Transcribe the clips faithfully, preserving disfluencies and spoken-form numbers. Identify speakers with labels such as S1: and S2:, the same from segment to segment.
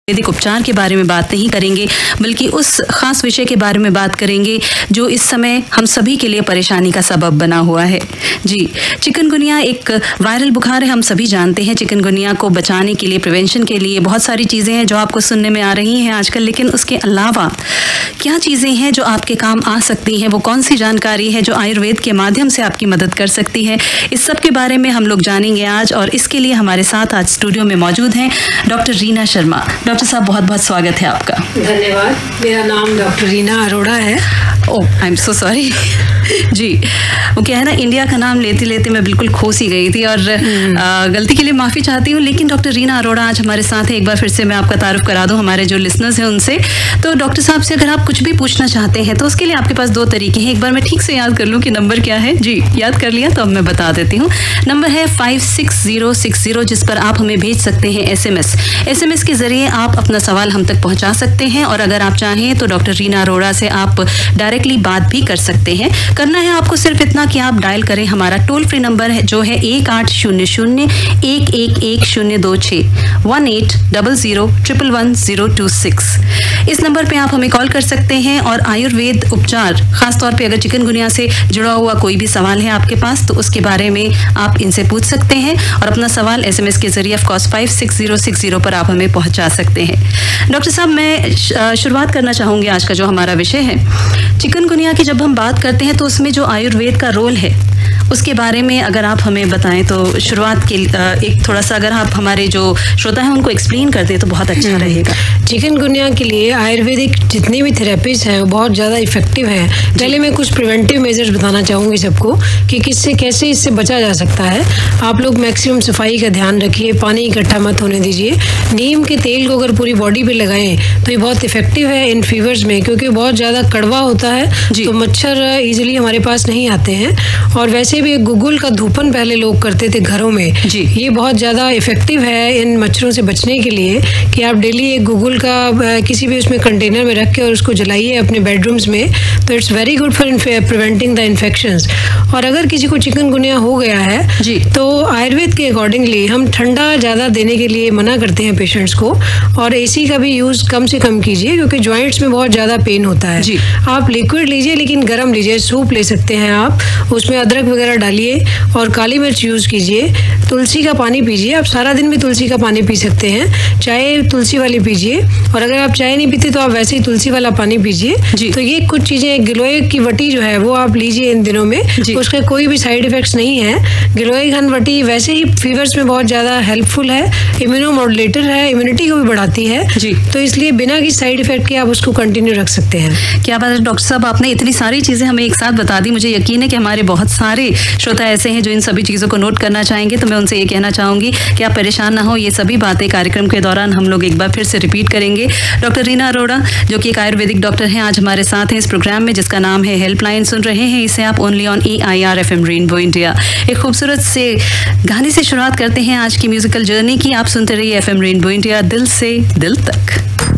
S1: आयुर्वेदिक उपचार के बारे में बात नहीं करेंगे, बल्कि उस खास विषय के बारे में बात करेंगे जो इस समय हम सभी के लिए परेशानी का सबब बना हुआ है। जी, चिकनगुनिया एक वायरल बुखार है, हम सभी जानते हैं। चिकनगुनिया को बचाने के लिए, प्रिवेंशन के लिए बहुत सारी चीज़ें हैं जो आपको सुनने में आ रही हैं आजकल, लेकिन उसके अलावा क्या चीज़ें हैं जो आपके काम आ सकती हैं, वो कौन सी जानकारी है जो आयुर्वेद के माध्यम से आपकी मदद कर सकती है, इस सब के बारे में हम लोग जानेंगे आज। और इसके लिए हमारे साथ आज स्टूडियो में मौजूद हैं डॉक्टर रीना शर्मा। डॉक्टर साहब, बहुत बहुत स्वागत है आपका।
S2: धन्यवाद। मेरा नाम डॉक्टर रीना अरोड़ा है।
S1: ओह, आई एम सो सॉरी। जी, वो क्या है ना, इंडिया का नाम लेते लेते मैं बिल्कुल खो सी गई थी और आ, गलती के लिए माफ़ी चाहती हूँ। लेकिन डॉक्टर रीना अरोड़ा आज हमारे साथ है। एक बार फिर से मैं आपका तारुफ करा दूँ हमारे जो लिसनर्स हैं उनसे। तो डॉक्टर साहब से अगर आप कुछ भी पूछना चाहते हैं तो उसके लिए आपके पास दो तरीके हैं। एक बार मैं ठीक से याद कर लूँ कि नंबर क्या है। जी, याद कर लिया तो अब मैं बता देती हूँ। नंबर है five six zero six zero, जिस पर आप हमें भेज सकते हैं S M S. S M S के ज़रिए आप अपना सवाल हम तक पहुँचा सकते हैं, और अगर आप चाहें तो डॉक्टर रीना अरोड़ा से आप डायरेक्टली बात भी कर सकते हैं। करना है आपको सिर्फ इतना कि आप डायल करें हमारा टोल फ्री नंबर है जो है एक आठ शून्य शून्य एक एक एक शून्य दो छः one eight double zero triple one zero two six. इस नंबर पे आप हमें कॉल कर सकते हैं और आयुर्वेद उपचार, खासतौर पे अगर चिकनगुनिया से जुड़ा हुआ कोई भी सवाल है आपके पास तो उसके बारे में आप इनसे पूछ सकते हैं, और अपना सवाल एस एम एस के जरिए of course five six zero six zero पर आप हमें पहुंचा सकते हैं। डॉक्टर साहब, मैं शुरुआत करना चाहूँगी आज का जो हमारा विषय है चिकनगुनिया की। जब हम बात करते हैं तो उसमें जो आयुर्वेद का रोल है उसके बारे में अगर आप हमें बताएं तो शुरुआत के एक थोड़ा सा अगर आप हमारे जो श्रोता हैं उनको एक्सप्लेन कर दें तो बहुत अच्छा रहेगा।
S2: चिकनगुनिया के लिए आयुर्वेदिक जितनी भी थेरेपीज हैं वो बहुत ज़्यादा इफेक्टिव हैं। पहले मैं कुछ प्रिवेंटिव मेजर्स बताना चाहूँगी सबको कि किससे कैसे इससे बचा जा सकता है। आप लोग मैक्सिमम सफाई का ध्यान रखिए, पानी इकट्ठा मत होने दीजिए। नीम के तेल को अगर पूरी बॉडी पे लगाएं तो ये बहुत इफेक्टिव है इन फीवर्स में, क्योंकि बहुत ज़्यादा कड़वा होता है तो मच्छर ईजिली हमारे पास नहीं आते हैं। और वैसे भी गुगुल का धूपन पहले लोग करते थे घरों में, जी ये बहुत ज़्यादा इफेक्टिव है इन मच्छरों से बचने के लिए कि आप डेली एक गुगुल का किसी भी उसमें कंटेनर में रख के और उसको जलाइए अपने बेडरूम्स में, तो it's very good for preventing the infections. और अगर किसी को चिकनगुनिया हो गया है जी तो आयुर्वेद के अकॉर्डिंगली हम ठंडा ज़्यादा देने के लिए मना करते हैं पेशेंट्स को, और एसी का भी यूज़ कम से कम कीजिए क्योंकि जॉइंट्स में बहुत ज़्यादा पेन होता है जी। आप लिक्विड लीजिए लेकिन गर्म लीजिए। सूप ले सकते हैं आप, उसमें अदरक वगैरह डालिए और काली मिर्च यूज़ कीजिए। तुलसी का पानी पीजिए, आप सारा दिन भी तुलसी का पानी पी सकते हैं। चाय तुलसी वाली पीजिए, और अगर आप चाय नहीं पीते तो आप वैसे ही तुलसी वाला पानी पीजिए। तो ये कुछ चीज़ें, गिलोय की वटी जो है वो आप लीजिए इन दिनों में, उसके कोई भी साइड इफेक्ट्स नहीं है। गिलोय घन वटी वैसे ही फीवर्स में बहुत ज़्यादा हेल्पफुल है, इम्यूनोमॉड्यूलेटर है, इम्यूनिटी को भी बढ़ाती है जी। तो इसलिए बिना किसी साइड इफेक्ट के आप उसको कंटिन्यू रख सकते हैं।
S1: क्या बात है डॉक्टर साहब, आपने इतनी सारी चीज़ें हमें एक साथ बता दी। मुझे यकीन है कि हमारे बहुत सारे श्रोता ऐसे हैं जो इन सभी चीज़ों को नोट करना चाहेंगे, तो मैं उनसे ये कहना चाहूँगी कि आप परेशान ना हो। ये सभी बातें कार्यक्रम के दौरान हम लोग एक बार फिर से रिपीट करेंगे। डॉक्टर रीना अरोड़ा जो कि एक आयुर्वेदिक डॉक्टर हैं, आज हमारे साथ हैं इस प्रोग्राम में जिसका नाम है हेल्पलाइन। सुन रहे हैं इसे आप only on A I R F M rainbow India. एक खूबसूरत से गाने से शुरुआत करते हैं आज की म्यूजिकल जर्नी की। आप सुनते रहिए एफ एम रेनबो इंडिया, दिल से दिल तक।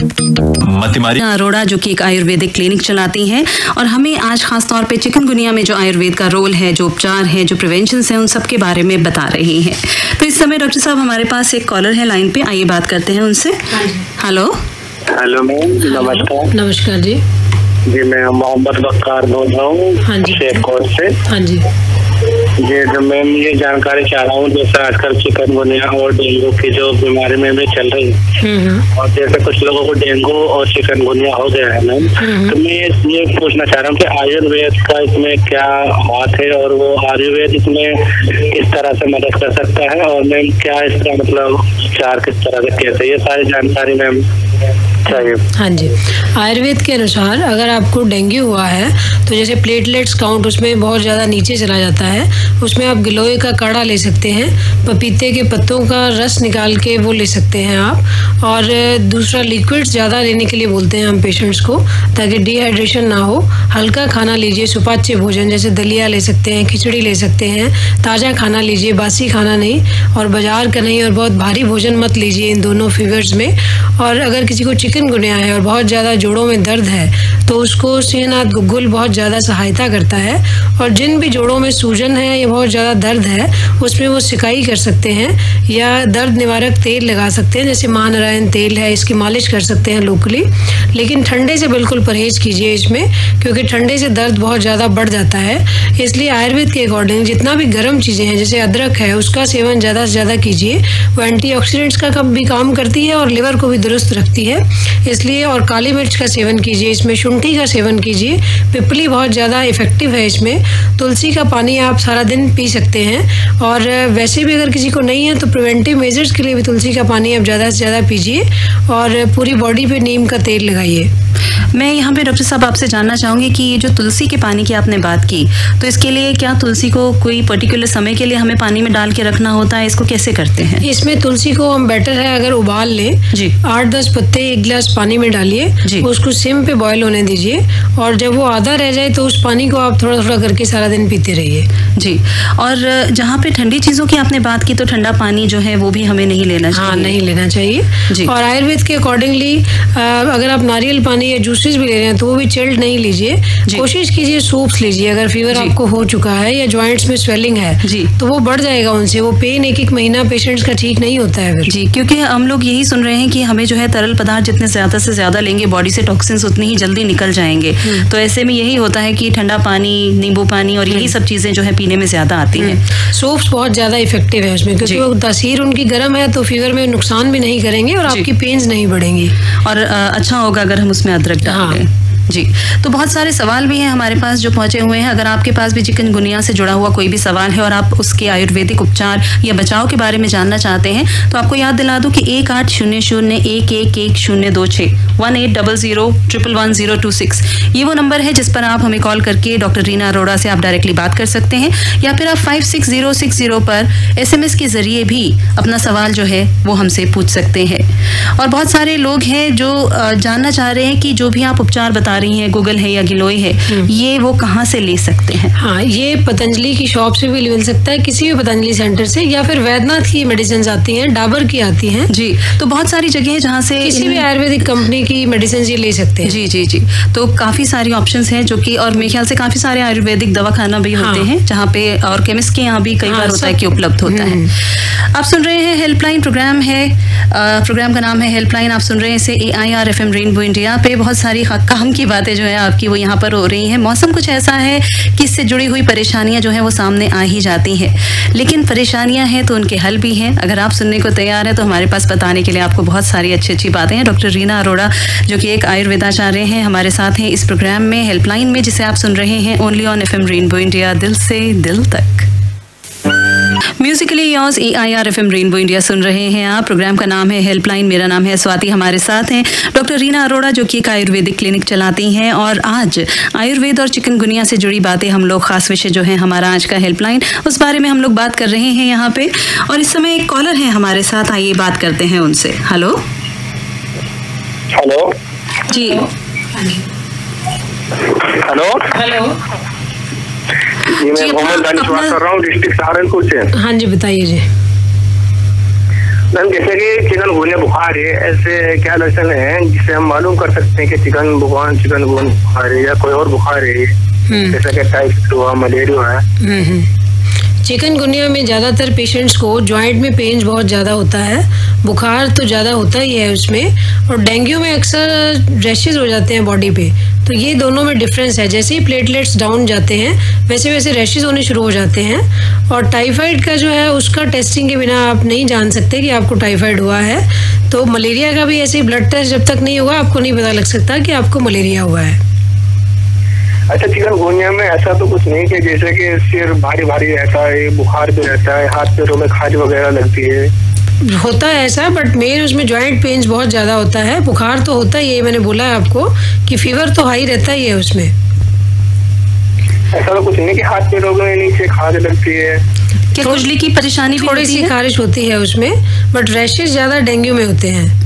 S1: अरोड़ा जो कि एक आयुर्वेदिक क्लिनिक चलाती हैं और हमें आज खास तौर पे चिकनगुनिया में जो आयुर्वेद का रोल है, जो उपचार है, जो प्रिवेंशन है, उन सब के बारे में बता रही हैं। तो इस समय डॉक्टर साहब हमारे पास एक कॉलर है लाइन पे, आइए बात करते हैं उनसे। हेलो
S3: हेलो मैम, नमस्कार।
S2: नमस्कार जी।
S3: जी मैं मोहम्मद बक्कार बोल रहा हूँ,
S2: हाँ जी,
S3: शेखकोट से।
S2: हाँ जी
S3: जी तो मैम ये जानकारी चाह रहा हूँ, जैसे आजकल चिकनगुनिया और डेंगू की जो बीमारी में भी चल रही है, और जैसे कुछ लोगों को डेंगू और चिकनगुनिया हो गया है मैम, तो मैं ये पूछना चाह रहा हूँ कि आयुर्वेद का इसमें क्या हाथ है, और वो आयुर्वेद इसमें किस तरह से मदद कर सकता है, और मैम क्या इसका मतलब उपचार किस तरह से कैसे, ये सारी जानकारी मैम चाहिए।
S2: हाँ जी, आयुर्वेद के अनुसार अगर आपको डेंगू हुआ है तो जैसे प्लेटलेट्स काउंट उसमें बहुत ज़्यादा नीचे चला जाता है, उसमें आप गिलोय का काढ़ा ले सकते हैं, पपीते के पत्तों का रस निकाल के वो ले सकते हैं आप। और दूसरा, लिक्विड्स ज़्यादा लेने के लिए बोलते हैं हम पेशेंट्स को ताकि डिहाइड्रेशन ना हो। हल्का खाना लीजिए, सुपाच्य भोजन जैसे दलिया ले सकते हैं, खिचड़ी ले सकते हैं, ताज़ा खाना लीजिए, बासी खाना नहीं, और बाजार का नहीं, और बहुत भारी भोजन मत लीजिए इन दोनों फीवर्स में। और अगर किसी को चिकनगुनिया है और बहुत ज़्यादा जोड़ों में दर्द है तो उसको सिंहनाथ गुग्गुल बहुत ज़्यादा सहायता करता है। और जिन भी जोड़ों में सूजन है या बहुत ज़्यादा दर्द है उसमें वो सिकाई कर सकते हैं या दर्द निवारक तेल लगा सकते हैं, जैसे महानारायण तेल है, इसकी मालिश कर सकते हैं लोकली। लेकिन ठंडे से बिल्कुल परहेज कीजिए इसमें, क्योंकि ठंडे से दर्द बहुत ज़्यादा बढ़ जाता है। इसलिए आयुर्वेद के अकॉर्डिंग जितना भी गर्म चीज़ें हैं जैसे अदरक है उसका सेवन ज़्यादा से ज़्यादा कीजिए। वो एंटीऑक्सीडेंट्स का कब भी काम करती है और लिवर को भी दुरुस्त रखती है, इसलिए। और काली मिर्च का सेवन कीजिए, इसमें शुंठी का सेवन कीजिए। पिपली बहुत ज़्यादा इफेक्टिव है इसमें। तुलसी का पानी आप सारा दिन पी सकते हैं। और वैसे भी अगर किसी को नहीं है तो प्रिवेंटिव मेजर्स के लिए भी तुलसी का पानी आप ज़्यादा से ज़्यादा पीजिए और पूरी बॉडी पे नीम का तेल लगाइए।
S1: मैं यहाँ पे डॉक्टर साहब आपसे जानना चाहूँगी कि ये जो तुलसी के पानी की आपने बात की, तो इसके लिए क्या तुलसी को कोई पर्टिकुलर समय के लिए हमें पानी में डाल के रखना होता है? इसको कैसे करते हैं?
S2: इसमें तुलसी को हम बेटर है अगर उबाल लें जी, आठ दस पत्ते एक गिलास पानी में डालिए, उसको सिम पे बॉयल होने दीजिए और जब वो आधा रह जाए तो उस पानी को आप थोड़ा थोड़ा करके सारा दिन पीते रहिए
S1: जी। और जहाँ पे ठंडी चीज़ों की आपने बात की तो ठंडा पानी जो है वो भी हमें नहीं लेना चाहिए।
S2: हाँ, नहीं लेना चाहिए जी। और आयुर्वेद के अकॉर्डिंगली अगर आप नारियल पानी या जूसेस भी ले रहे हैं तो वो भी चिल्ड नहीं लीजिए। कोशिश कीजिए सूप्स लीजिए। अगर फीवर आपको हो चुका है या जॉइंट्स में स्वेलिंग है जी तो वो बढ़ जाएगा उनसे, वो पेन एक एक महीना पेशेंट्स का ठीक नहीं होता है फिर
S1: जी। क्योंकि हम लोग यही सुन रहे हैं कि हमें जो है तरल पदार्थ जितने ज्यादा से ज्यादा लेंगे बॉडी से टॉक्सिन्स उतनी ही जल्दी निकल जाएंगे। तो ऐसे में यही होता है कि ठंडा पानी, नींबू पानी और यही सब चीजें जो है पीने में ज्यादा आती हैं।
S2: सूप्स बहुत ज्यादा इफेक्टिव है उसमें, क्योंकि वो तासीर उनकी गर्म है तो फीवर में नुकसान भी नहीं करेंगे और आपकी पेन्स नहीं बढ़ेंगी।
S1: और अच्छा होगा अगर हम उसमें अदरक डाल दें जी। तो बहुत सारे सवाल भी हैं हमारे पास जो पहुंचे हुए हैं। अगर आपके पास भी चिकनगुनिया से जुड़ा हुआ कोई भी सवाल है और आप उसके आयुर्वेदिक उपचार या बचाव के बारे में जानना चाहते हैं तो आपको याद दिला दूं कि एक आठ शून्य शून्य एक एक एक शून्य दो छः one eight double zero triple one zero two six ये वो नंबर है जिस पर आप हमें कॉल करके डॉक्टर रीना अरोड़ा से आप डायरेक्टली बात कर सकते हैं, या फिर आप five six zero six zero पर एस एम एस के जरिए भी अपना सवाल जो है वो हमसे पूछ सकते हैं। और बहुत सारे लोग हैं जो जानना चाह रहे हैं कि जो भी आप उपचार बता रही हैं, गूगल है या गिलोय है, ये वो कहाँ से ले सकते हैं?
S2: हाँ, ये पतंजलि की शॉप से भी मिल सकता है, किसी भी पतंजलि सेंटर से, या फिर वैद्यनाथ की मेडिसिन आती हैं, डाबर की आती हैं
S1: जी। तो बहुत सारी जगह है जहाँ से
S2: किसी भी आयुर्वेदिक कंपनी की मेडिसिन ये ले सकते हैं
S1: जी जी जी। तो काफी सारी ऑप्शंस हैं जो कि, और मेरे ख्याल से काफी सारे आयुर्वेदिक दवाखाना भी होते हाँ। हैं जहाँ पे, और केमिस्ट के यहाँ भी कई हाँ, बार होता है कि उपलब्ध होता है। आप सुन रहे हैं हेल्पलाइन प्रोग्राम है, प्रोग्राम का नाम है हेल्पलाइन। आप सुन रहे हैं इसे A I R F M rainbow India पे। बहुत सारी काम की बातें जो है आपकी वो यहाँ पर हो रही हैं। मौसम कुछ ऐसा है कि इससे जुड़ी हुई परेशानियां जो है वो सामने आ ही जाती हैं, लेकिन परेशानियां हैं तो उनके हल भी हैं। अगर आप सुनने को तैयार है तो हमारे पास बताने के लिए आपको बहुत सारी अच्छी अच्छी बातें हैं। डॉक्टर रीना अरोड़ा जो कि एक आयुर्वेदाचार्य हैं, हमारे साथ हैं इस प्रोग्राम में हेल्पलाइन में, जिसे आप सुन रहे हैं only on F M rainbow India, दिल से दिल तक। Musically yours A I R F M rainbow India सुन रहे हैं आप। प्रोग्राम का नाम है हेल्पलाइन। मेरा नाम है स्वाति। हमारे साथ हैं डॉक्टर रीना अरोड़ा जो कि एक आयुर्वेदिक क्लिनिक चलाती हैं, और आज आयुर्वेद और चिकनगुनिया से जुड़ी बातें हम लोग, खास विषय जो है हमारा आज का हेल्पलाइन, उस बारे में हम लोग बात कर रहे हैं यहाँ पे। और इस समय एक कॉलर है हमारे साथ, आइए बात करते हैं उनसे। हेलो
S3: हेलो
S1: जी।
S3: हेलो
S2: हेलो
S3: जी, मैं मोहम्मद दानिश बात कर रहा हूँ, डिस्ट्रिक्ट सहारनपुर से।
S2: हाँ जी, बताइए जी।
S3: मैम, जैसे कि चिकनगुनिया बुखार है, ऐसे क्या लक्षण है जिससे हम मालूम कर सकते हैं कि चिकन बुखार चिकनगुनिया बुखार है या कोई और बुखार है, जैसे कि टाइफाइड हुआ, मलेरिया है?
S2: चिकनगुनिया में ज़्यादातर पेशेंट्स को जॉइंट में पेन बहुत ज़्यादा होता है, बुखार तो ज़्यादा होता ही है उसमें, और डेंगू में अक्सर रैशेज हो जाते हैं बॉडी पे। तो ये दोनों में डिफरेंस है। जैसे ही प्लेटलेट्स डाउन जाते हैं वैसे वैसे रैशेज होने शुरू हो जाते हैं। और टाइफाइड का जो है उसका टेस्टिंग के बिना आप नहीं जान सकते कि आपको टाइफाइड हुआ है। तो मलेरिया का भी ऐसे ही ब्लड टेस्ट जब तक नहीं होगा आपको नहीं पता लग सकता कि आपको मलेरिया हुआ है।
S3: अच्छा, चिकनगुनिया में ऐसा तो कुछ नहीं कि जैसे कि सिर भारी भारी रहता है, बुखार भी रहता है, हाथ पैरों में खाज वगैरह लगती है?
S2: होता है ऐसा, बट मेन उसमें जॉइंट पेन्स बहुत ज़्यादा होता है। बुखार तो होता ही है, मैंने बोला है आपको कि फीवर तो हाई रहता ही है उसमें।
S3: ऐसा तो कुछ नहीं कि हाथ पैरों में नीचे खाज लगती है?
S1: क्या खुजली की परेशानी
S2: थोड़ी सी खारिश होती है उसमें, बट रैशेज ज़्यादा डेंगू में होते हैं।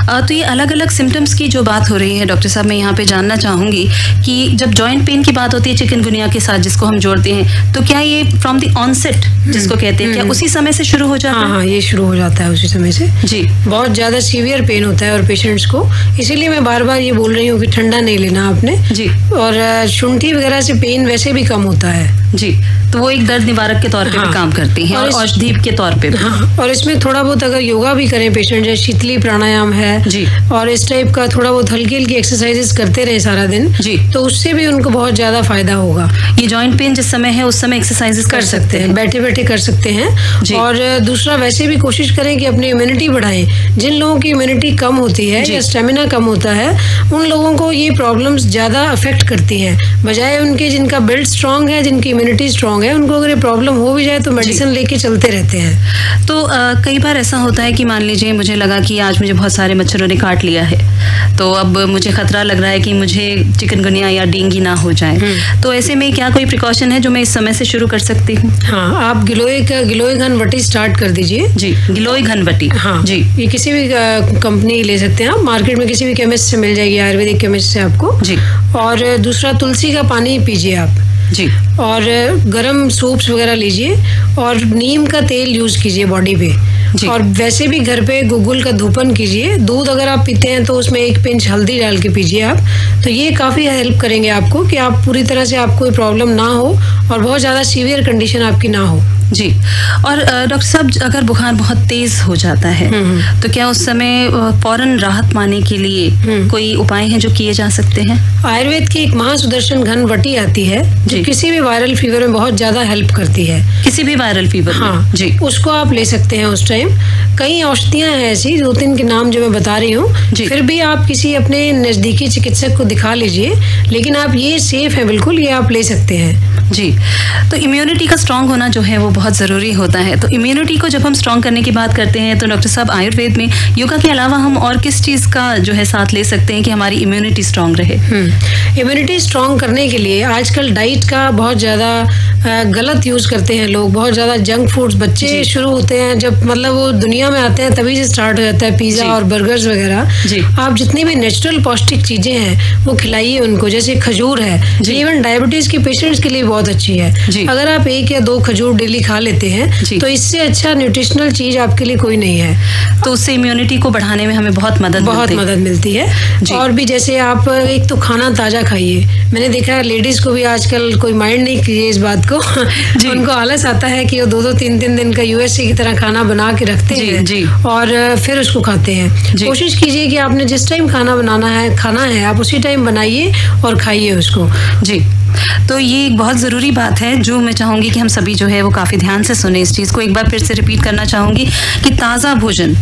S1: तो ये अलग अलग सिम्टम्स की जो बात हो रही है डॉक्टर साहब, मैं यहाँ पे जानना चाहूँगी कि जब जॉइंट पेन की बात होती है चिकनगुनिया के साथ जिसको हम जोड़ते हैं, तो क्या ये फ्रॉम द ऑनसेट जिसको कहते हैं, क्या उसी समय से शुरू हो जाता है?
S2: हाँ, ये शुरू हो जाता है उसी समय से जी। बहुत ज़्यादा सीवियर पेन होता है और पेशेंट्स को, इसीलिए मैं बार बार ये बोल रही हूँ कि ठंडा नहीं लेना आपने जी। और शुंठी वगैरह से पेन वैसे भी कम होता है
S1: जी, तो वो एक दर्द निवारक के तौर पे हाँ। भी काम करती हैं और औषधि के तौर पे भी।
S2: हाँ। और इसमें थोड़ा बहुत अगर योगा भी करें पेशेंट, जैसे शीतली प्राणायाम है जी, और इस टाइप का थोड़ा बहुत हल्की हल्की एक्सरसाइजेस करते रहे सारा दिन जी, तो उससे भी उनको बहुत ज्यादा फायदा होगा।
S1: ये जॉइंट पेन जिस समय है उस समय एक्सरसाइजेस कर, कर सकते हैं,
S2: बैठे बैठे कर सकते हैं। और दूसरा वैसे भी कोशिश करें कि अपनी इम्यूनिटी बढ़ाएं। जिन लोगों की इम्यूनिटी कम होती है या स्टेमिना कम होता है, उन लोगों को ये प्रॉब्लम्स ज्यादा अफेक्ट करती है, बजाय उनके जिनका बिल्ड स्ट्रांग है, जिनकी इम्यूनिटी स्ट्रांग है, उनको अगर ये प्रॉब्लम हो भी जाए तो मेडिसिन लेके चलते रहते हैं।
S1: तो आ, कई बार ऐसा होता है कि मान लीजिए मुझे लगा कि आज मुझे बहुत सारे मच्छरों ने काट लिया है, तो अब मुझे खतरा लग रहा है कि मुझे चिकनगुनिया या डेंगू ना हो जाए, तो ऐसे में क्या कोई प्रिकॉशन है जो मैं इस समय से शुरू कर सकती हूँ?
S2: हाँ, आप गिलोय का गिलोय घनवटी स्टार्ट कर दीजिए
S1: जी। गिलोय घनवटी,
S2: हाँ जी, ये किसी भी कंपनी ले सकते हैं आप, मार्केट में किसी भी केमिस्ट से मिल जाएगी, आयुर्वेदिक केमिस्ट से आपको जी। और दूसरा तुलसी का पानी पीजिए आप जी, और गरम सूप्स वगैरह लीजिए, और नीम का तेल यूज कीजिए बॉडी पे जी। और वैसे भी घर पे गुगुल का धूपन कीजिए। दूध अगर आप पीते हैं तो उसमें एक पिंच हल्दी डाल के पीजिए आप, तो ये काफ़ी हेल्प करेंगे आपको कि आप पूरी तरह से आपको कोई प्रॉब्लम ना हो और बहुत ज़्यादा सीवियर कंडीशन आपकी ना हो
S1: जी। और डॉक्टर साहब, अगर बुखार बहुत तेज हो जाता है तो क्या उस समय फौरन राहत पाने के लिए कोई उपाय हैं जो किए जा सकते हैं?
S2: आयुर्वेद की एक महासुदर्शन घनवटी आती है जो किसी भी वायरल फीवर में बहुत ज्यादा हेल्प करती है।
S1: किसी भी वायरल फीवर?
S2: हाँ जी, उसको आप ले सकते हैं उस टाइम। कई औषधियां हैं ऐसी, दो तीन के नाम जो मैं बता रही हूँ, फिर भी आप किसी अपने नजदीकी चिकित्सक को दिखा लीजिए, लेकिन आप ये सेफ है बिल्कुल, ये आप ले सकते हैं
S1: जी। तो इम्यूनिटी का स्ट्रांग होना जो है वो बहुत ज़रूरी होता है। तो इम्यूनिटी को जब हम स्ट्रांग करने की बात करते हैं तो डॉक्टर साहब, आयुर्वेद में योगा के अलावा हम और किस चीज़ का जो है साथ ले सकते हैं कि हमारी इम्यूनिटी स्ट्रांग रहे?
S2: इम्यूनिटी स्ट्रांग करने के लिए आजकल डाइट का बहुत ज़्यादा गलत यूज़ करते हैं लोग, बहुत ज़्यादा जंक फूड्स। बच्चे शुरू होते हैं जब मतलब वो दुनिया में आते हैं तभी से स्टार्ट हो जाता है पिज़्ज़ा और बर्गर्स वगैरह। आप जितनी भी नेचुरल पौष्टिक चीज़ें हैं वो खिलाइए उनको, जैसे खजूर है, इवन डायबिटीज़ के पेशेंट्स के लिए बहुत अच्छी है। अगर आप एक या दो खजूर डेली खा लेते हैं तो इससे अच्छा न्यूट्रिशनल चीज आपके लिए कोई नहीं है,
S1: तो उससे इम्यूनिटी को बढ़ाने में हमें बहुत मदद
S2: बहुत मिलती मदद मिलती है। और भी जैसे आप एक तो खाना ताजा खाइए। मैंने देखा है लेडीज को भी आजकल कोई माइंड नहीं किए इस बात को उनको आलस आता है कि वो दो दो तीन तीन दिन का यूएसए की तरह खाना बना के रखते जी, हैं जी। और फिर उसको खाते हैं। कोशिश कीजिए कि आपने जिस टाइम खाना बनाना है खाना है आप उसी टाइम बनाइए और खाइए उसको जी।
S1: तो ये एक बहुत ज़रूरी बात है जो मैं चाहूँगी कि हम सभी जो है वो काफ़ी ध्यान से सुने इस चीज़ को। एक बार फिर से रिपीट करना चाहूँगी कि ताज़ा भोजन,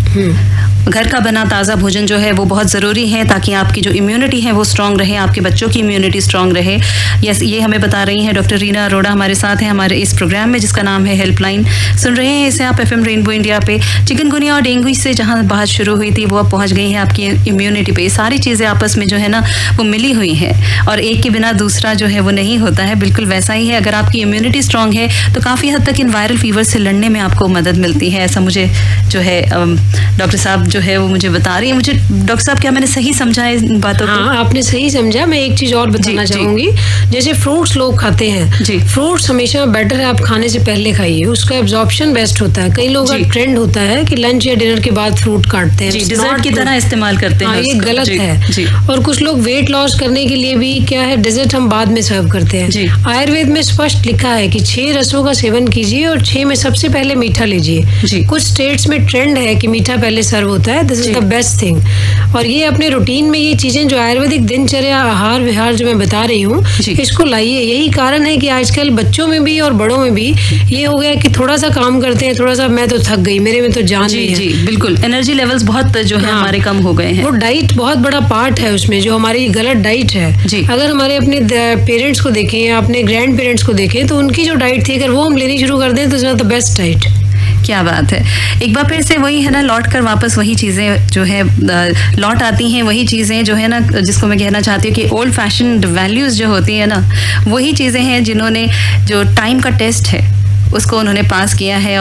S1: घर का बना ताज़ा भोजन जो है वो बहुत ज़रूरी है ताकि आपकी जो इम्यूनिटी है वो स्ट्रांग रहे, आपके बच्चों की इम्यूनिटी स्ट्रांग रहे। यस, ये हमें बता रही हैं डॉक्टर रीना अरोड़ा हमारे साथ हैं हमारे इस प्रोग्राम में जिसका नाम है हेल्पलाइन। सुन रहे हैं इसे आप एफ एम रेनबो इंडिया पे। चिकनगुनिया और डेंगू से जहाँ बात शुरू हुई थी वो अब पहुँच गई है आपकी इम्यूनिटी पे। सारी चीज़ें आपस में जो है ना वो मिली हुई हैं और एक के बिना दूसरा जो है वो नहीं होता है, बिल्कुल वैसा ही है। अगर आपकी इम्यूनिटी स्ट्रांग है तो काफ़ी हद तक इन वायरल फीवर से लड़ने में आपको मदद मिलती है, ऐसा मुझे जो है डॉक्टर साहब जो है वो मुझे बता रही है। मुझे डॉक्टर साहब, क्या मैंने सही समझा इन बातों को?
S2: हाँ, आपने सही समझा। मैं एक चीज और बताना चाहूंगी, जैसे फ्रूट्स लोग खाते हैं जी, फ्रूट्स हमेशा बेटर है आप खाने से पहले खाइए, उसका एब्जॉर्प्शन बेस्ट होता है। कई लोग का ट्रेंड होता है कि लंच या डिनर के बाद फ्रूट काटते हैं,
S1: डिजर्ट की तरह इस्तेमाल करते हैं।
S2: ये गलत है। और कुछ लोग वेट लॉस करने के लिए भी क्या है डिजर्ट हम बाद में सर्व करते हैं। आयुर्वेद में स्पष्ट लिखा है कि छह रसों का सेवन कीजिए और छह में सबसे पहले मीठा लीजिए। कुछ स्टेट्स में ट्रेंड है कि मीठा पहले सर्व होता है, this is the best thing. और ये अपने रूटीन में ये चीजें जो आयुर्वेदिक दिनचर्या आहार विहार जो मैं बता रही हूँ इसको लाइए। यही कारण है कि आजकल बच्चों में भी और बड़ों में भी ये हो गया कि थोड़ा सा काम करते हैं, थोड़ा सा मैं तो थक गई, मेरे में तो जान नहीं है।
S1: जी, बिल्कुल, एनर्जी लेवल्स बहुत जो है हाँ, हमारे कम हो गए हैं।
S2: वो डाइट बहुत बड़ा पार्ट है उसमें, जो हमारी गलत डाइट है। अगर हमारे अपने पेरेंट्स को देखें या अपने ग्रैंड पेरेंट्स को देखें तो उनकी जो डाइट थी अगर वो हम लेनी शुरू कर दें तो इज द बेस्ट डाइट।
S1: क्या बात है। एक बार फिर से वही है ना, लौट कर वापस वही चीज़ें जो है लौट आती हैं, वही चीज़ें जो है ना जिसको मैं कहना चाहती हूँ कि ओल्ड फैशन वैल्यूज़ जो होती है ना वही चीज़ें हैं जिन्होंने जो टाइम का टेस्ट है उसको उन्होंने पास किया है और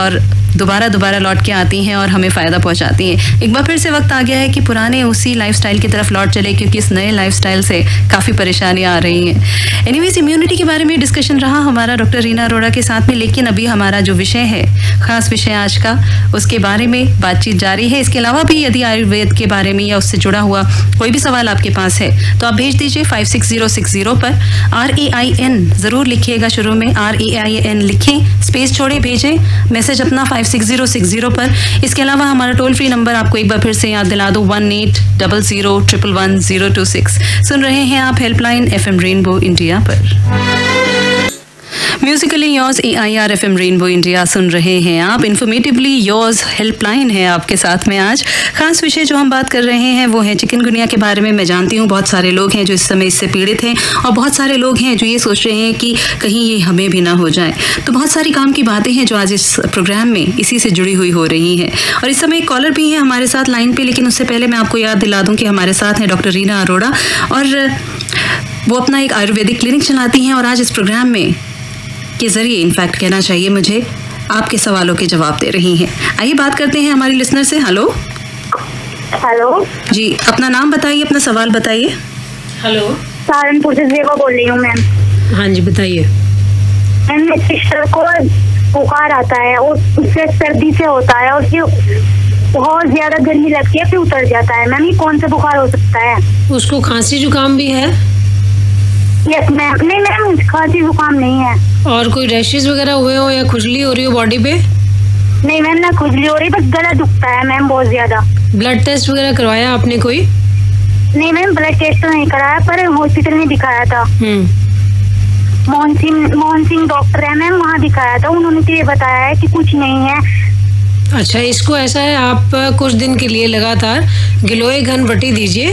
S1: दोबारा दोबारा लौट के आती हैं और हमें फ़ायदा पहुंचाती हैं। एक बार फिर से वक्त आ गया है कि पुराने उसी लाइफस्टाइल की तरफ लौट चले, क्योंकि इस नए लाइफस्टाइल से काफ़ी परेशानियां आ रही हैं। एनीवेज, इम्यूनिटी के बारे में डिस्कशन रहा हमारा डॉक्टर रीना अरोड़ा के साथ में, लेकिन अभी हमारा जो विषय है, खास विषय आज का, उसके बारे में बातचीत जारी है। इसके अलावा भी यदि आयुर्वेद के बारे में या उससे जुड़ा हुआ कोई भी सवाल आपके पास है तो आप भेज दीजिए five six zero six zero पर। आर ए आई एन ज़रूर लिखिएगा, शुरू में आर ए आई एन लिखें, स्पेस छोड़े, भेजें मैसेज अपना five six zero six zero पर। इसके अलावा हमारा टोल फ्री नंबर आपको एक बार फिर से याद दिला दो, one eight double zero triple one zero two six. सुन रहे हैं आप helpline F M rainbow India पर। Musically yours A I R F M rainbow India सुन रहे हैं आप। इन्फॉर्मेटिवली योर्स हेल्पलाइन है आपके साथ में। आज खास विषय जो हम बात कर रहे हैं वो है चिकनगुनिया के बारे में। मैं जानती हूँ बहुत सारे लोग हैं जो इस समय इससे पीड़ित हैं, और बहुत सारे लोग हैं जो ये सोच रहे हैं कि कहीं ये हमें भी ना हो जाए। तो बहुत सारी काम की बातें हैं जो आज इस प्रोग्राम में इसी से जुड़ी हुई हो रही हैं। और इस समय एक कॉलर भी है हमारे साथ लाइन पे, लेकिन उससे पहले मैं आपको याद दिला दूँ कि हमारे साथ हैं डॉक्टर रीना अरोड़ा, और वो अपना एक आयुर्वेदिक क्लिनिक चलाती हैं, और आज इस प्रोग्राम में के जरिए, इनफैक्ट कहना चाहिए मुझे, आपके सवालों के जवाब दे रही हैं। आइए बात करते हैं हमारी लिसनर से। हेलो
S4: हेलो
S1: जी, अपना नाम बताइए, अपना सवाल बताइए।
S2: हेलो,
S4: सहारनपुर से जेवा बोल रही हूँ मैम।
S2: हाँ जी, बताइए।
S4: मैम, मेरे सिस्टर को बुखार आता है और उससे सर्दी से होता है, और फिर बहुत ज्यादा गर्मी लगती है, फिर उतर जाता है। मैम, ये कौन सा बुखार हो सकता है?
S2: उसको खांसी जुकाम भी है?
S4: Yes ma'am. नहीं मैम, खांसी जुकाम नहीं है।
S2: और कोई रैशेज वगैरह हुए हो या खुजली हो रही हो बॉडी पे?
S4: नहीं मैम, ना खुजली हो रही, बस गला दुखता है मैम बहुत ज्यादा।
S2: ब्लड टेस्ट वगैरह करवाया आपने कोई?
S4: नहीं मैम, ब्लड टेस्ट तो नहीं कराया, पर हॉस्पिटल में दिखाया था। मोहन सिंह मोहन सिंह डॉक्टर है मैम, वहाँ दिखाया था। उन्होंने तो ये बताया है कि कुछ नहीं है।
S2: अच्छा, इसको ऐसा है, आप कुछ दिन के लिए लगातार गिलोय घनवटी दीजिए।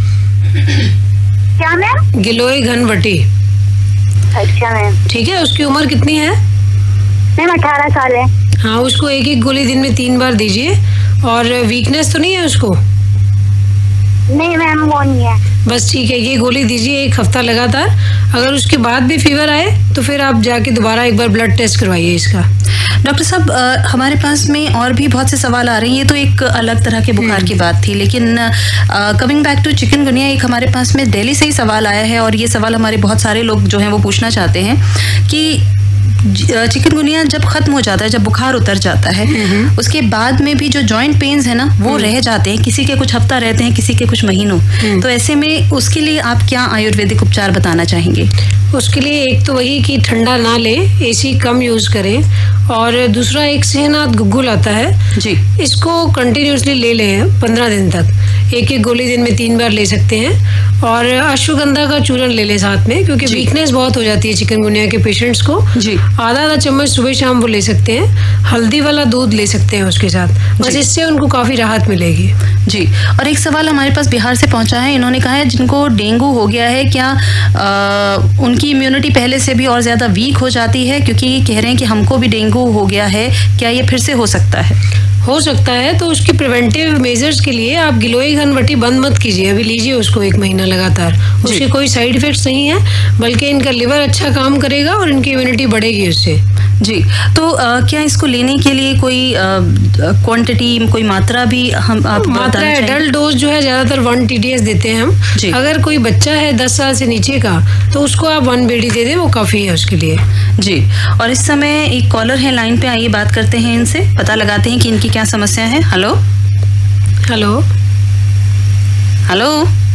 S4: क्या मैम?
S2: गिलोय घनवटी।
S4: अच्छा मैम।
S2: ठीक है। उसकी उम्र कितनी है?
S4: मैम अठारह साल है।
S2: हाँ, उसको एक एक गोली दिन में तीन बार दीजिए। और वीकनेस तो नहीं है उसको?
S4: नहीं मैम, वो नहीं है।
S2: बस ठीक है, ये गोली दीजिए एक हफ्ता लगातार। अगर उसके बाद भी फीवर आए तो फिर आप जाके दोबारा एक बार ब्लड टेस्ट करवाइए इसका।
S1: डॉक्टर साहब, हमारे पास में और भी बहुत से सवाल आ रहे हैं। ये तो एक अलग तरह के बुखार की बात थी, लेकिन कमिंग बैक टू चिकनगुनिया, एक हमारे पास में दिल्ली से ही सवाल आया है, और ये सवाल हमारे बहुत सारे लोग जो हैं वो पूछना चाहते हैं कि चिकनगुनिया जब खत्म हो जाता है, जब बुखार उतर जाता है, उसके बाद में भी जो जॉइंट पेन्स है ना, वो रह जाते हैं। किसी के कुछ हफ्ता रहते हैं, किसी के कुछ महीनों। तो ऐसे में उसके लिए आप क्या आयुर्वेदिक उपचार बताना चाहेंगे?
S2: उसके लिए एक तो वही कि ठंडा ना ले, एसी कम यूज करें, और दूसरा एक सेहनाथ गुग्गुल आता है
S1: जी, इसको
S2: कंटिन्यूसली ले लें पंद्रह दिन तक। एक एक गोली दिन में तीन बार ले सकते हैं, और अश्वगंधा का चूर्ण ले लें साथ में, क्योंकि वीकनेस बहुत हो जाती है चिकनगुनिया के पेशेंट्स को जी। आधा आधा चम्मच सुबह शाम वो ले सकते हैं। हल्दी वाला दूध ले सकते हैं उसके साथ, बस इससे उनको काफी राहत मिलेगी
S1: जी। और एक सवाल हमारे पास बिहार से पहुंचा है। इन्होंने कहा है जिनको डेंगू हो गया है, क्या आ, उनकी इम्यूनिटी पहले से भी और ज्यादा वीक हो जाती है? क्योंकि ये कह रहे हैं कि हमको भी डेंगू हो गया है, क्या ये फिर से हो सकता है?
S2: हो सकता है। तो उसकी प्रिवेंटिव मेजर्स के लिए आप गिलोय घनवटी बंद मत कीजिए, अभी लीजिए उसको एक महीना लगातार। उसके कोई साइड इफेक्ट्स नहीं है, बल्कि इनका लिवर अच्छा काम करेगा और इनकी इम्यूनिटी बढ़ेगी उससे
S1: जी। तो आ, क्या इसको लेने के लिए कोई क्वांटिटी, कोई मात्रा भी हम आप
S2: मात्रा एडल्ट डोज जो है ज्यादातर वन टीडीएस देते हैं हम। अगर कोई बच्चा है दस साल से नीचे का तो उसको आप वन बेडी दे दें, वो काफी है उसके लिए
S1: जी। और इस समय एक कॉलर है लाइन पे, आइए बात करते हैं इनसे, पता लगाते हैं कि इनकी क्या समस्या है। हेलो
S2: हेलो
S1: हेलो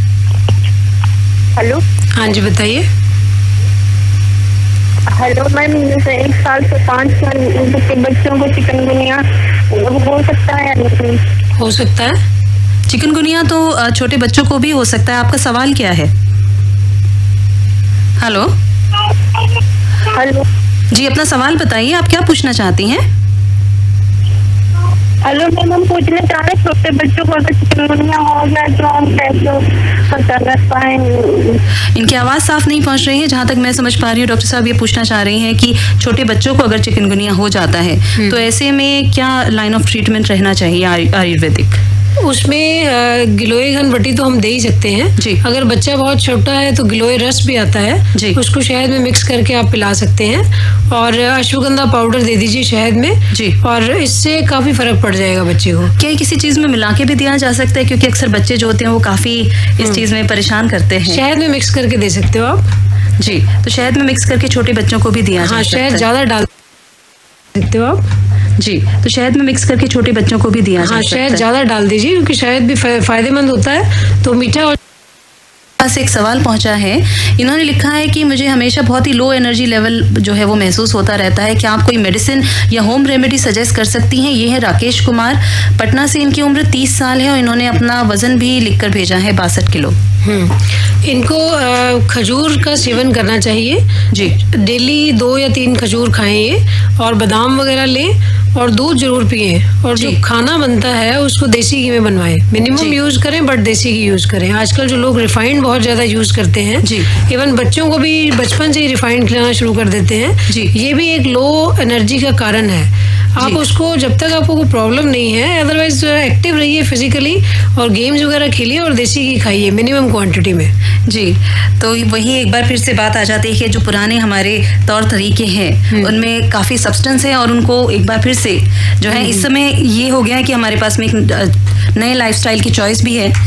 S4: हेलो
S2: हाँ जी, बताइए।
S4: हेलो मैम, एक साल से पाँच साल के बच्चों को चिकनगुनिया हो सकता है या नहीं?
S2: हो सकता है।
S1: चिकनगुनिया तो छोटे बच्चों को भी हो सकता है। आपका सवाल क्या है? हेलो
S4: हेलो
S1: जी, अपना सवाल बताइए, आप क्या पूछना चाहती हैं?
S4: हेलो मैम, हम पूछना चाह रहे हैं छोटे बच्चों को अगर चिकनगुनिया हो जाए तो हम कैसे पता लग पाएंगे?
S1: इनकी आवाज़ साफ नहीं पहुंच रही है, जहाँ तक मैं समझ पा रही हूँ। डॉक्टर साहब ये पूछना चाह रही हैं कि छोटे बच्चों को अगर चिकनगुनिया हो जाता है तो ऐसे में क्या लाइन ऑफ ट्रीटमेंट रहना चाहिए आयुर्वेदिक?
S2: उसमें गिलोय घनवटी तो हम दे ही सकते हैं
S1: जी।
S2: अगर बच्चा बहुत छोटा है तो गिलोय रस भी आता है
S1: जी।
S2: उसको शहद में मिक्स करके आप पिला सकते हैं, और अश्वगंधा पाउडर दे दीजिए शहद में
S1: जी।
S2: और इससे काफी फर्क पड़ जाएगा बच्चे को।
S1: क्या किसी चीज में मिला के भी दिया जा सकता है, क्योंकि अक्सर बच्चे जो होते हैं वो काफी इस चीज में परेशान करते हैं?
S2: शहद में मिक्स करके दे सकते हो आप
S1: जी, तो शहद में मिक्स करके छोटे बच्चों को भी दिया जा
S2: हाँ,
S1: सकता है।
S2: शहद ज्यादा डाल सकते हो आप
S1: जी, तो शहद में मिक्स करके छोटे बच्चों को भी दिया जा
S2: हाँ,
S1: सकता है।
S2: शहद ज्यादा डाल दीजिए क्योंकि शहद भी फायदेमंद होता है, तो मीठा और
S1: पास एक सवाल पहुंचा है, इन्होंने लिखा है कि मुझे हमेशा बहुत ही लो एनर्जी लेवल जो है वो महसूस होता रहता है, क्या आप कोई मेडिसिन या होम रेमेडी सजेस्ट कर सकती हैं? ये है राकेश कुमार पटना से, इनकी उम्र तीस साल है और इन्होंने अपना वजन भी लिखकर भेजा है बासठ किलो।
S2: हम्म इनको खजूर का सेवन करना चाहिए
S1: जी।
S2: डेली दो या तीन खजूर खाएं ये, और बादाम वगैरह लें और दूध जरूर पिए, और जो खाना बनता है उसको देसी घी में बनवाएं। मिनिमम यूज करें बट देसी घी यूज करें। आजकल जो लोग रिफाइंड बहुत ज्यादा यूज करते हैं
S1: जी।
S2: इवन बच्चों को भी बचपन से ही रिफाइंड खिलाना शुरू कर देते हैं
S1: जी।
S2: ये भी एक लो एनर्जी का कारण है। आप उसको जब तक आपको कोई प्रॉब्लम नहीं है, अदरवाइज एक्टिव रहिए फिजिकली और गेम्स वगैरह खेलिए और देसी घी खाइए मिनिमम क्वांटिटी में।
S1: जी, तो वही एक बार फिर से बात आ जाती है कि जो पुराने हमारे तौर तरीके हैं उनमें काफ़ी सब्सटेंस है और उनको एक बार फिर से जो है इस समय ये हो गया है कि हमारे पास में एक नए लाइफस्टाइल की चॉइस भी है,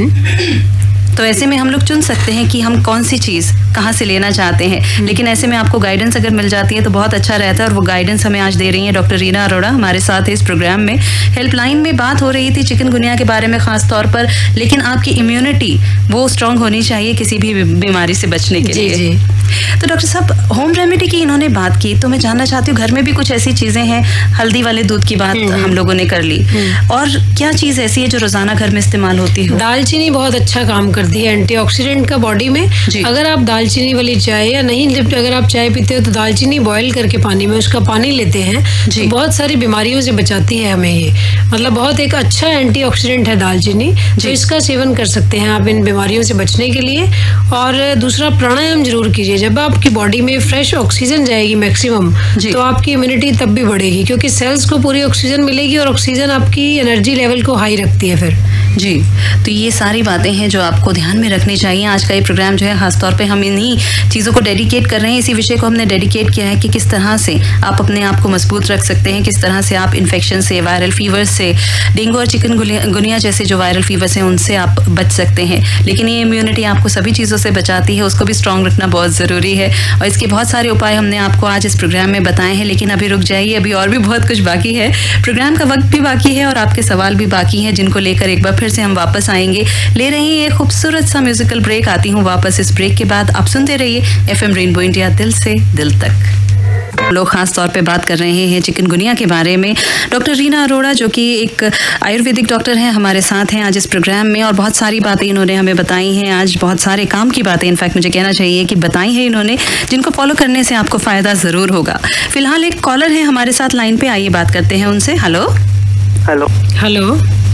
S1: तो ऐसे में हम लोग चुन सकते हैं कि हम कौन सी चीज़ कहाँ से लेना चाहते हैं। लेकिन ऐसे में आपको गाइडेंस अगर मिल जाती है तो बहुत अच्छा रहता है, और वो गाइडेंस हमें आज दे रही हैं डॉक्टर रीना अरोड़ा हमारे साथ है इस प्रोग्राम में। हेल्पलाइन में बात हो रही थी चिकनगुनिया के बारे में ख़ास तौर पर, लेकिन आपकी इम्यूनिटी वो स्ट्रांग होनी चाहिए किसी भी बीमारी से बचने के
S2: जी,
S1: लिए।
S2: जी।
S1: तो डॉक्टर साहब, होम रेमेडी की इन्होंने बात की, तो मैं जानना चाहती हूँ घर में भी कुछ ऐसी चीज़ें हैं, हल्दी वाले दूध की बात हम लोगों ने कर ली, और क्या चीज़ ऐसी है जो रोज़ाना घर में इस्तेमाल होती हो?
S2: दालचीनी बहुत अच्छा काम करती है एंटीऑक्सीडेंट का बॉडी में। अगर आप दालचीनी वाली चाय या नहीं, अगर आप चाय पीते हो तो दालचीनी बॉईल करके पानी में उसका पानी लेते हैं तो बहुत सारी बीमारियों से बचाती है हमें। ये मतलब बहुत एक अच्छा एंटीऑक्सीडेंट है दालचीनी, तो इसका सेवन कर सकते हैं आप इन बीमारियों से बचने के लिए। और दूसरा, प्राणायाम जरूर कीजिए। जब आपकी बॉडी में फ्रेश ऑक्सीजन जाएगी मैक्सिमम, तो आपकी इम्यूनिटी तब भी बढ़ेगी, क्योंकि सेल्स को पूरी ऑक्सीजन मिलेगी और ऑक्सीजन आपकी एनर्जी लेवल को हाई रखती है फिर।
S1: जी, तो ये सारी बातें हैं जो आपको ध्यान में रखनी चाहिए। आज का ये प्रोग्राम जो है खासतौर पे हम इन्हीं चीज़ों को डेडिकेट कर रहे हैं, इसी विषय को हमने डेडिकेट किया है कि किस तरह से आप अपने आप को मजबूत रख सकते हैं, किस तरह से आप इन्फेक्शन से, वायरल फीवर से, डेंगू और चिकनगुनिया जैसे जो वायरल फीवर्स हैं उनसे आप बच सकते हैं। लेकिन ये इम्यूनिटी आपको सभी चीज़ों से बचाती है, उसको भी स्ट्रॉन्ग रखना बहुत ज़रूरी है, और इसके बहुत सारे उपाय हमने आपको आज इस प्रोग्राम में बताए हैं। लेकिन अभी रुक जाइए, अभी और भी बहुत कुछ बाकी है, प्रोग्राम का वक्त भी बाकी है और आपके सवाल भी बाकी हैं, जिनको लेकर एक बार फिर से हम वापस आएंगे। ले रहे हैं एक खूबसूरत सा म्यूजिकल ब्रेक, आती हूँ वापस इस ब्रेक के बाद। आप सुनते रहिए एफएम रेनबो इंडिया, दिल से दिल तक। लोग खास तौर पे बात कर रहे हैं चिकनगुनिया के बारे में। डॉक्टर रीना अरोड़ा जो कि एक आयुर्वेदिक डॉक्टर हैं हमारे साथ हैं आज इस प्रोग्राम में, और बहुत सारी बातें इन्होंने हमें बताई हैं आज, बहुत सारे काम की बातें इनफैक्ट मुझे कहना चाहिए कि बताई हैं इन्होंने, जिनको फॉलो करने से आपको फ़ायदा ज़रूर होगा। फिलहाल एक कॉलर है हमारे साथ लाइन पे, आइए बात करते हैं उनसे। हेलो
S3: हेलो
S2: हेलो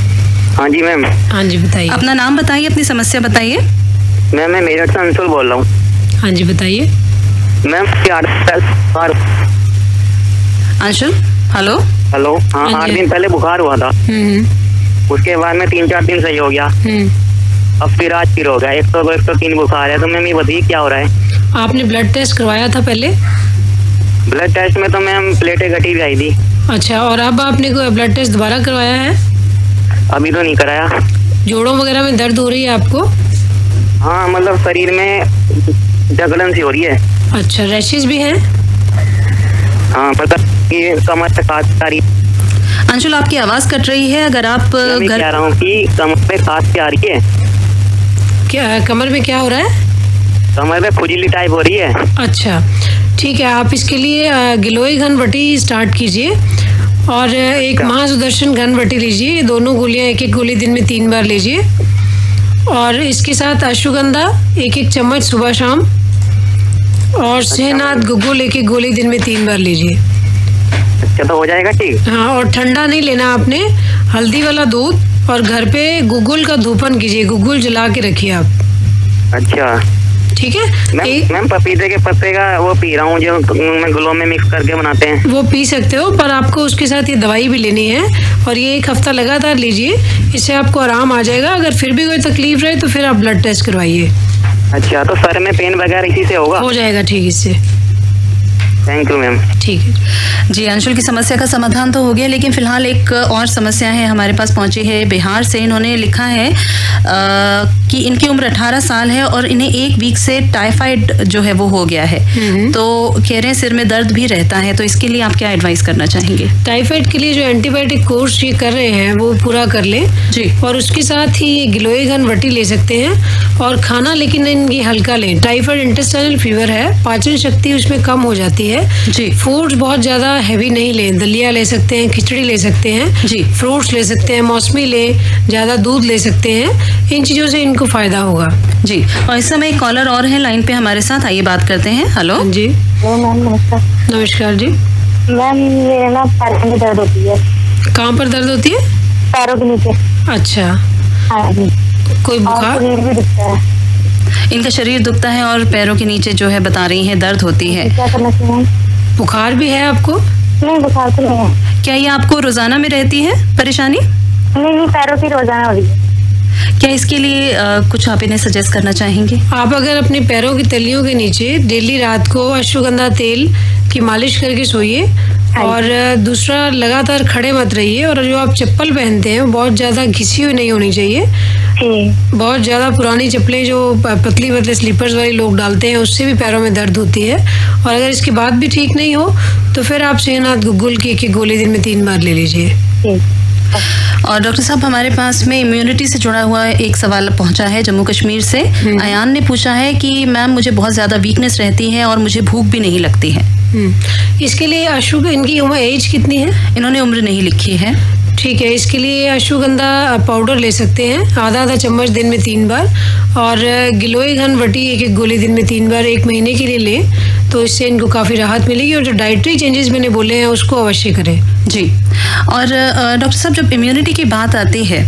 S3: हाँ जी मैम।
S2: हाँ जी, बताइए।
S1: अपना नाम बताइए, अपनी समस्या बताइए।
S3: मैम मैं मेरठ से अंशुल बोल रहा हूँ।
S2: हाँ जी, बताइए।
S3: मैम
S1: अंशुल, हेलो
S3: हेलो हाँ, आठ दिन पहले बुखार हुआ था, उसके बाद में तीन चार दिन सही हो गया, अब फिर आज फिर हो गया एक सौ एक सौ तीन बुखार है। तो मैम ये बताइए क्या हो रहा है?
S2: आपने ब्लड टेस्ट करवाया था पहले?
S3: ब्लड टेस्ट में तो मैम प्लेटें घटी भी आई थी।
S2: अच्छा, और अब आपने कोई ब्लड टेस्ट दोबारा करवाया है?
S3: अभी तो नहीं कराया।
S2: जोड़ों वगैरह में दर्द हो रही है आपको?
S3: हाँ, मतलब शरीर में जगड़न सी हो रही है।
S2: अच्छा, रैशेज भी हैं?
S3: हाँ, पता कि कमर से खांसी आ रही है।
S1: अंशुल, आपकी आवाज़ कट रही है, अगर आप
S3: मैं
S1: घर...
S3: कह रहा हूँ कि कमर पे खांसी आ रही है।
S2: क्या कमर में क्या हो रहा है?
S3: कमर में खुजली टाइप हो रही है।
S2: अच्छा, ठीक है, आप इसके लिए गिलोय घनवटी स्टार्ट कीजिए और एक महासुदर्शन घनवटी लीजिए। ये दोनों गोलियां, एक एक गोली दिन में तीन बार लीजिए, और इसके साथ अश्वगंधा एक एक चम्मच सुबह शाम, और सहनाद गुग्गुल एक एक गोली दिन में तीन बार लीजिए।
S3: अच्छा, तो हो जाएगा ठीक?
S2: हाँ, और ठंडा नहीं लेना आपने, हल्दी वाला दूध, और घर पे गुग्गुल का धूपन कीजिए, गुग्गुल जला के रखिए आप।
S3: अच्छा।
S2: ठीक है।
S5: मैम मैम पपीते के पत्ते का वो पी रहा हूँ, जो मैं ग्लो में मिक्स करके बनाते हैं,
S2: वो पी सकते हो, पर आपको उसके साथ ये दवाई भी लेनी है और ये एक हफ्ता लगातार लीजिए, इससे आपको आराम आ जाएगा। अगर फिर भी कोई तकलीफ रहे तो फिर आप ब्लड टेस्ट करवाइए।
S5: अच्छा, तो सर में पेन वगैरह इसी से होगा?
S2: हो जाएगा ठीक इससे।
S5: Thank you ma'am.
S2: ठीक है
S1: जी, अंशुल की समस्या का समाधान तो हो गया, लेकिन फिलहाल एक और समस्या है हमारे पास पहुंची है बिहार से। इन्होंने लिखा है आ, कि इनकी उम्र अठारह साल है और इन्हें एक वीक से टाइफाइड जो है वो हो गया है, तो कह रहे हैं सिर में दर्द भी रहता है, तो इसके लिए आप क्या एडवाइस करना चाहेंगे?
S2: टाइफाइड के लिए जो एंटीबायोटिक कोर्स ये कर रहे हैं वो पूरा कर लें
S1: जी, और
S2: उसके साथ ही ये गिलोय वटी ले सकते हैं और खाना लेकिन इनकी हल्का लें। टाइफाइड इंटेस्टाइनल फीवर है, पाचन शक्ति उसमें कम हो जाती है
S1: जी।
S2: फूड्स बहुत ज्यादा हैवी नहीं लें, दलिया ले सकते हैं, खिचड़ी ले सकते हैं
S1: जी,
S2: फ्रूट्स ले सकते हैं, मौसमी लें, ज्यादा दूध ले सकते हैं, इन चीजों से इनको फायदा होगा।
S1: जी, और इस समय एक कॉलर और है लाइन पे हमारे साथ, आइए बात करते हैं। हेलो
S2: जी
S4: मैम नमस्कार।
S2: नमस्कार जी।
S4: मैम मेरे ना पैरों में दर्द होती है।
S2: कहाँ पर दर्द होती है?
S4: पैरों के नीचे।
S2: अच्छा,
S4: हाँ जी।
S2: कोई बुखार?
S4: शरीर भी दुखता है।
S1: इनका शरीर दुखता है और पैरों के नीचे जो है बता रही हैं दर्द होती है।
S4: क्या करना चाहिए?
S2: बुखार भी है आपको?
S4: नहीं बुखार तो नहीं है।
S1: क्या ये आपको रोजाना में रहती है परेशानी?
S4: नहीं नहीं पैरों की रोजाना हो रही है।
S1: क्या इसके लिए आ, कुछ आप इन्हें सजेस्ट करना चाहेंगे?
S2: आप अगर अपने पैरों की तलियों के नीचे डेली रात को अश्वगंधा तेल की मालिश करके सोइए, और दूसरा लगातार खड़े मत रहिए, और जो आप चप्पल पहनते हैं बहुत ज़्यादा घिसी हुई नहीं होनी चाहिए। बहुत ज़्यादा पुरानी चप्पलें जो पतली पतले स्लीपर्स वाले लोग डालते हैं उससे भी पैरों में दर्द होती है, और अगर इसके बाद भी ठीक नहीं हो तो फिर आप सेहनाथ गुग्गुल की एक गोली दिन में तीन बार ले लीजिए।
S1: और डॉक्टर साहब हमारे पास में इम्यूनिटी से जुड़ा हुआ एक सवाल पहुंचा है जम्मू कश्मीर से। अयान ने पूछा है कि मैम मुझे बहुत ज़्यादा वीकनेस रहती है और मुझे भूख भी नहीं लगती है।
S2: इसके लिए अशुभ, इनकी उम्र एज कितनी है?
S1: इन्होंने उम्र नहीं लिखी है।
S2: ठीक है, इसके लिए अश्वगंधा पाउडर ले सकते हैं आधा आधा चम्मच दिन में तीन बार, और गिलोय घन वटी एक एक गोली दिन में तीन बार एक महीने के लिए लें, तो इससे इनको काफ़ी राहत मिलेगी। और जो डाइटरी चेंजेस मैंने बोले हैं उसको अवश्य करें।
S1: जी, और डॉक्टर साहब जब इम्यूनिटी की बात आती है,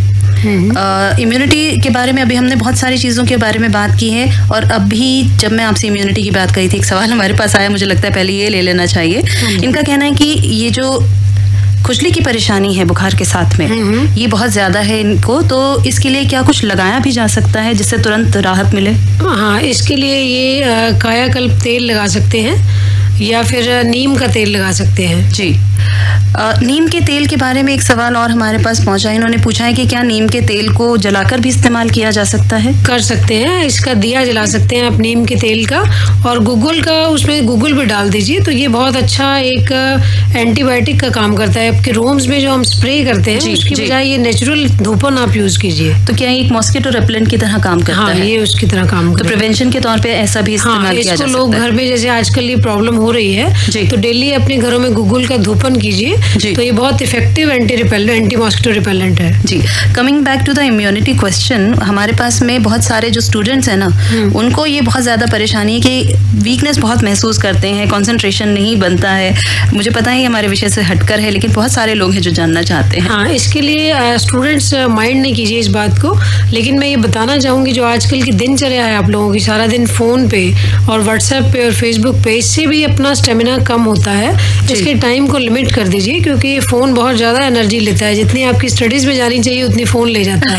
S1: इम्यूनिटी के बारे में अभी हमने बहुत सारी चीज़ों के बारे में बात की है, और अभी जब मैं आपसे इम्यूनिटी की बात करी थी एक सवाल हमारे पास आया, मुझे लगता है पहले ये ले लेना चाहिए। इनका कहना है कि ये जो खुजली की परेशानी है बुखार के साथ में, ये बहुत ज़्यादा है इनको, तो इसके लिए क्या कुछ लगाया भी जा सकता है जिससे तुरंत राहत मिले?
S2: हाँ, इसके लिए ये कायाकल्प तेल लगा सकते हैं या फिर नीम का तेल लगा सकते हैं।
S1: जी, आ, नीम के तेल के बारे में एक सवाल और हमारे पास पहुंचा है। इन्होंने पूछा है कि क्या नीम के तेल को जलाकर भी इस्तेमाल किया जा सकता है?
S2: कर सकते हैं, इसका दिया जला सकते हैं आप नीम के तेल का, और गुग्गुल का उसमें गुग्गुल भी डाल दीजिए, तो ये बहुत अच्छा एक एंटीबायोटिक का काम करता है। आपके रूम्स में जो हम स्प्रे करते हैं उसकी बजाय ये नेचुरल धूपन आप यूज कीजिए,
S1: तो क्या एक मॉस्किटो रेपेलेंट की तरह काम करता
S2: हाँ,
S1: है?
S2: ये उसकी तरह काम करता है।
S1: तो प्रिवेंशन के तौर पे ऐसा भी इस्तेमाल
S2: हाँ,
S1: किया जा सकता है।
S2: लोग घर में जैसे आजकल ये प्रॉब्लम हो रही है, तो डेली अपने घरों में गुग्गुल का धूपन कीजिए, तो ये बहुत effective anti repellent, anti mosquito repellent है।
S1: जी, coming back to the immunity question, हमारे पास में बहुत सारे जो स्टूडेंट्स हैं ना, उनको ये बहुत ज़्यादा परेशानी है कि वीकनेस बहुत महसूस करते हैं, कंसंट्रेशन नहीं बनता है। मुझे पता है ये हमारे विषय से हटकर है, लेकिन बहुत सारे लोग हैं जो जानना चाहते हैं।
S2: हाँ, इसके लिए स्टूडेंट्स माइंड नहीं कीजिए इस बात को, लेकिन मैं ये बताना चाहूँगी जो आजकल की दिनचर्या है आप लोगों की, सारा दिन फ़ोन पे और व्हाट्सएप पे और फेसबुक पे, इससे भी अपना स्टेमिना कम होता है। इसके टाइम को लिमिट कर दीजिए, क्योंकि ये फ़ोन बहुत ज़्यादा एनर्जी लेता है, जितनी आपकी स्टडीज़ में जानी चाहिए उतनी फ़ोन ले जाता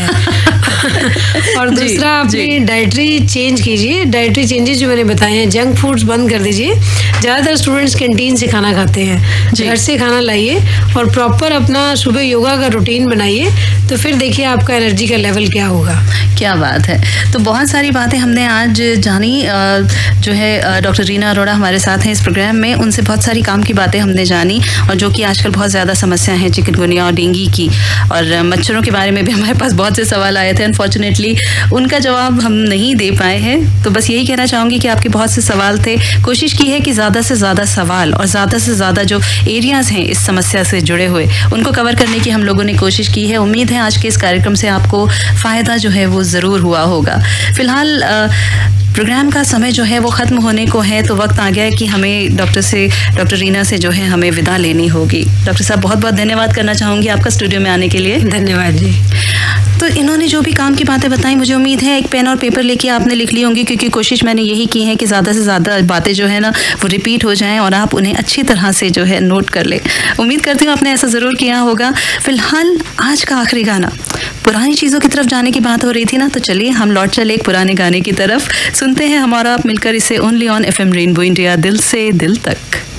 S2: है। और दूसरा अपनी डाइटरी चेंज कीजिए, डाइटरी चेंजेस जो मैंने बताए हैं, जंक फूड्स बंद कर दीजिए। ज़्यादातर स्टूडेंट्स कैंटीन से खाना खाते हैं, घर से खाना लाइए और प्रॉपर अपना सुबह योगा का रूटीन बनाइए, तो फिर देखिए आपका एनर्जी का लेवल क्या होगा।
S1: क्या बात है। तो बहुत सारी बातें हमने आज जानी, जो है डॉक्टर रीना अरोड़ा हमारे साथ हैं इस प्रोग्राम में, उनसे बहुत सारी काम की बातें हमने जानी, और जो कि आजकल बहुत ज़्यादा समस्या है चिकनगुनिया और डेंगू की, और मच्छरों के बारे में भी हमारे पास बहुत से सवाल आए थे। अनफॉर्चुनेटली उनका जवाब हम नहीं दे पाए हैं, तो बस यही कहना चाहूँगी कि आपके बहुत से सवाल थे, कोशिश की है कि ज़्यादा से ज़्यादा सवाल और ज़्यादा से ज़्यादा जो एरियाज़ हैं इस समस्या से जुड़े हुए उनको कवर करने की हम लोगों ने कोशिश की है। उम्मीद है आज के इस कार्यक्रम से आपको फ़ायदा जो है वो ज़रूर हुआ होगा। फ़िलहाल प्रोग्राम का समय जो है वो ख़त्म होने को है, तो वक्त आ गया है कि हमें डॉक्टर से डॉक्टर रीना से जो है हमें विदा लेनी होगी। डॉक्टर साहब बहुत बहुत धन्यवाद करना चाहूँगी आपका स्टूडियो में आने के लिए।
S2: धन्यवाद जी।
S1: तो इन्होंने जो भी काम की बातें बताई, मुझे उम्मीद है एक पेन और पेपर लेके आपने लिख ली होंगी, क्योंकि कोशिश मैंने यही की है कि ज़्यादा से ज़्यादा बातें जो है ना वो रिपीट हो जाएं और आप उन्हें अच्छी तरह से जो है नोट कर ले। उम्मीद करती हूँ आपने ऐसा ज़रूर किया होगा। फिलहाल आज का आखिरी गाना, पुरानी चीज़ों की तरफ जाने की बात हो रही थी ना, तो चलिए हम लौट चले एक पुराने गाने की तरफ। सुनते हैं हमारा आप मिलकर इसे only on F M rainbow India, दिल से दिल तक।